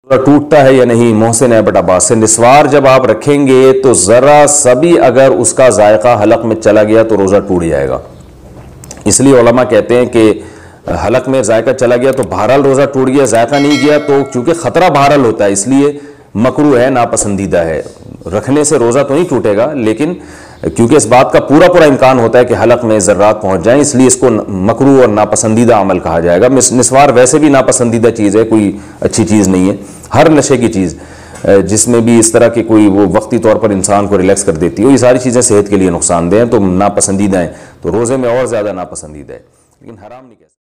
टूटता है या नहीं, मोहसिन ऐबट अब्बास से। निस्वार जब आप रखेंगे तो ज़रा सभी अगर उसका जायका हलक में चला गया तो रोज़ा टूट जाएगा। इसलिए उलमा कहते हैं कि हलक में जायका चला गया तो बहरहाल रोज़ा टूट गया, जायका नहीं गया तो चूंकि ख़तरा बहरहाल होता है इसलिए मकरूह है, नापसंदीदा है। रखने से रोज़ा तो नहीं टूटेगा, लेकिन क्योंकि इस बात का पूरा पूरा इम्कान होता है कि हलक में ज़र्रात पहुंच जाएं, इसलिए इसको मकरूह और नापसंदीदा अमल कहा जाएगा। निस्वार वैसे भी नापसंदीदा चीज़ है, कोई अच्छी चीज़ नहीं है। हर नशे की चीज़ जिसमें भी इस तरह की कोई वो वक्ती तौर पर इंसान को रिलैक्स कर देती हो, ये सारी चीज़ें सेहत के लिए नुकसानदेह हैं, तो नापसंदीदा हैं। तो रोज़े में और ज़्यादा नापसंदीदा है, लेकिन हराम नहीं कह सकते।